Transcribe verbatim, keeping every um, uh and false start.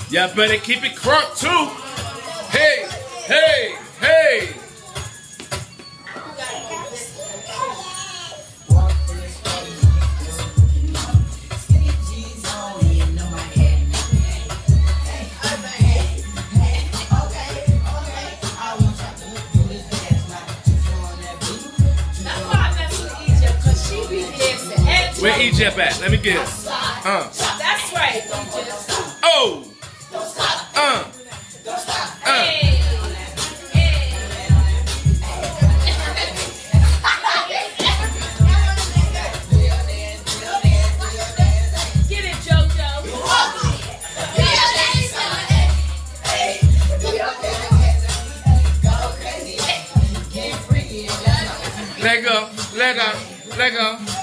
Y'all better keep it crunk too. Hey, hey, hey. Where Egypt at? Let me get it. Uh. That's right. Oh. Uh. Uh. Hey. Hey. Get it, JoJo. Let go. Let go. Let go.